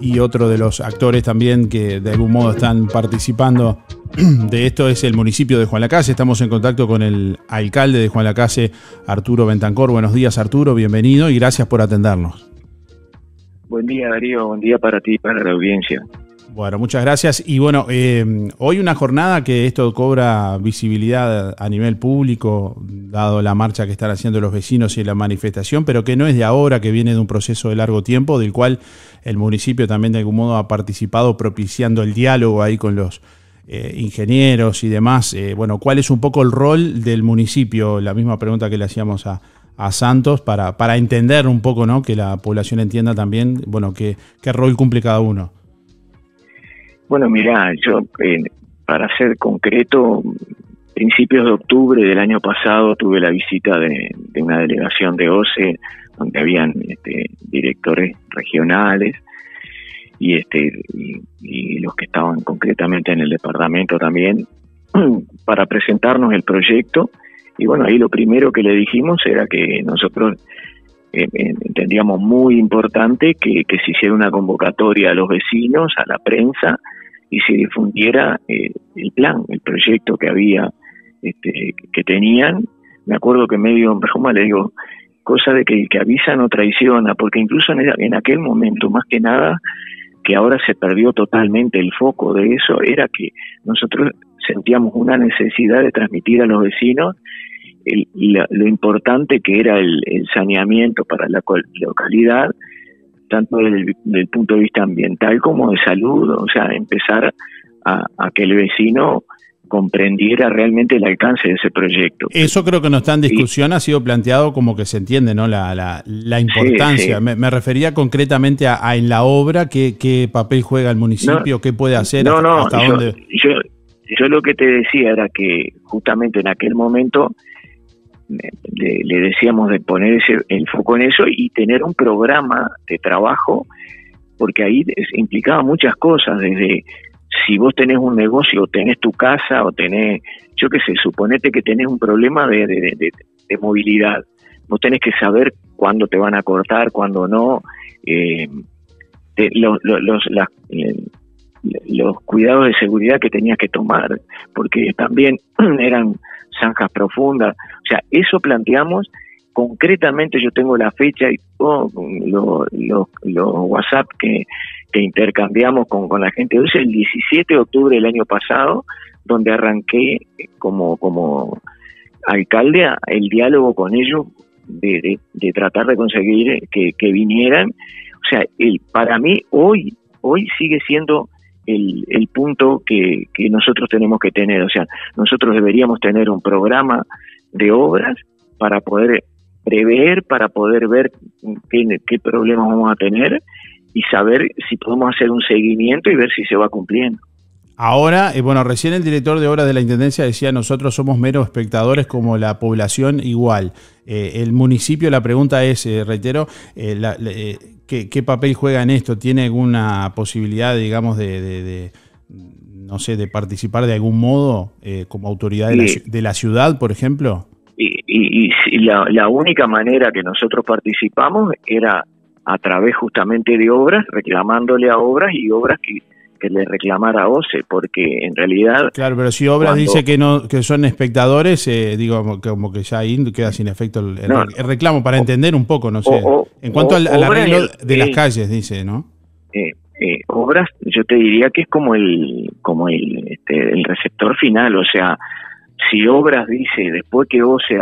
y otro de los actores también que de algún modo están participando de esto es el municipio de Juan Lacase. Estamos en contacto con el alcalde de Juan Lacase, Arturo Bentancor. Buenos días, Arturo, bienvenido y gracias por atendernos. Buen día, Darío, buen día para ti y para la audiencia. Bueno, muchas gracias. Y bueno, hoy una jornada que esto cobra visibilidad a nivel público, dado la marcha que están haciendo los vecinos y la manifestación, pero que no es de ahora, que viene de un proceso de largo tiempo, del cual el municipio también de algún modo ha participado propiciando el diálogo ahí con los ingenieros y demás. Bueno, ¿cuál es un poco el rol del municipio? La misma pregunta que le hacíamos a Santos para entender un poco, ¿no? Que la población entienda también, bueno, qué rol cumple cada uno. Bueno, mirá, yo, para ser concreto, principios de octubre del año pasado tuve la visita de una delegación de OCE, donde habían directores regionales y los que estaban concretamente en el departamento también, para presentarnos el proyecto. Y bueno, ahí lo primero que le dijimos era que nosotros entendíamos muy importante que se hiciera una convocatoria a los vecinos, a la prensa, y se difundiera el plan, el proyecto que había, que tenían. Me acuerdo que medio en broma le digo, cosa de que avisa no traiciona, porque incluso en aquel momento, más que nada, que ahora se perdió totalmente el foco de eso, era que nosotros sentíamos una necesidad de transmitir a los vecinos lo importante que era el saneamiento para la localidad, tanto desde el punto de vista ambiental como de salud, o sea, empezar a que el vecino comprendiera realmente el alcance de ese proyecto. Eso creo que no está en discusión, ha sido planteado como que se entiende, ¿no? La importancia. Sí, sí. Me refería concretamente a en la obra, qué papel juega el municipio, qué puede hacer, hasta dónde. Yo lo que te decía era que justamente en aquel momento le decíamos de poner el foco en eso y tener un programa de trabajo, porque ahí implicaba muchas cosas, desde si vos tenés un negocio, o tenés tu casa, o tenés, yo qué sé, suponete que tenés un problema de movilidad, vos tenés que saber cuándo te van a cortar, cuándo no, los cuidados de seguridad que tenías que tomar, porque también eran zanjas profundas. O sea, eso planteamos concretamente. Yo tengo la fecha y todos los WhatsApp que intercambiamos con la gente. Es el 17 de octubre del año pasado, donde arranqué como alcalde el diálogo con ellos de tratar de conseguir que vinieran. O sea, para mí hoy sigue siendo el punto que nosotros tenemos que tener. O sea, nosotros deberíamos tener un programa de obras para poder prever, para poder ver qué problemas vamos a tener y saber si podemos hacer un seguimiento y ver si se va cumpliendo. Ahora, bueno, recién el director de obras de la Intendencia decía, nosotros somos meros espectadores como la población igual. El municipio, la pregunta es, reitero, ¿qué papel juega en esto? ¿Tiene alguna posibilidad, digamos, no sé, de participar de algún modo como autoridad de la ciudad, por ejemplo? Y la única manera que nosotros participamos era a través justamente de obras, reclamándole a obras y obras que le reclamara a OCE, porque en realidad... Claro, pero si obras dice que son espectadores, digo, como que ya ahí queda sin efecto el reclamo, para entender un poco, no sé. En cuanto al arreglo de las calles, dice, ¿no? Obras, yo te diría que es como el receptor final, o sea, si obras dice, después que OCE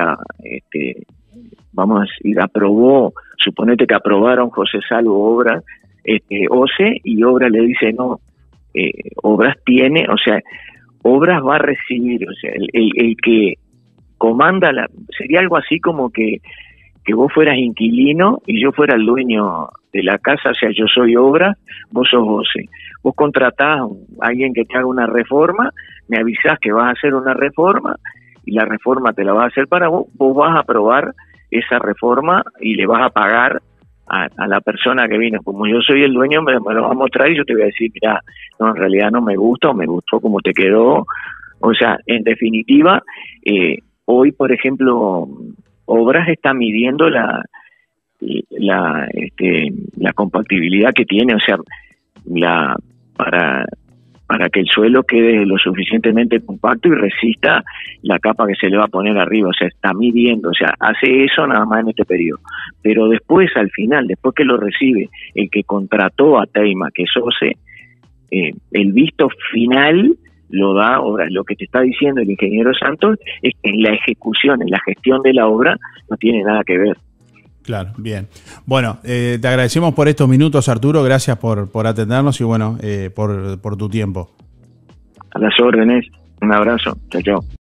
vamos a decir, aprobó, suponete que aprobaron José Salvo obras, OCE, y obras le dice no, obras tiene, o sea, obras va a recibir, o sea, el que comanda sería algo así como que vos fueras inquilino y yo fuera el dueño de la casa, o sea, yo soy obra, vos sos OCE. Vos contratás a alguien que te haga una reforma, me avisás que vas a hacer una reforma y la reforma te la vas a hacer para vos vas a aprobar esa reforma y le vas a pagar a la persona que vino. Como yo soy el dueño, me lo va a mostrar y yo te voy a decir, mira, no, en realidad no me gusta o me gustó como te quedó. O sea, en definitiva, hoy, por ejemplo, Obras está midiendo la compatibilidad que tiene. O sea, para que el suelo quede lo suficientemente compacto y resista la capa que se le va a poner arriba. O sea, está midiendo, o sea, hace eso nada más en este periodo. Pero después, al final, después que lo recibe el que contrató a Teima, que es OCE, el visto final lo da. Ahora, lo que te está diciendo el ingeniero Santos es que en la ejecución, en la gestión de la obra, no tiene nada que ver. Claro, bien. Bueno, te agradecemos por estos minutos, Arturo. Gracias por atendernos y bueno, por tu tiempo. A las órdenes. Un abrazo. Chao, chao.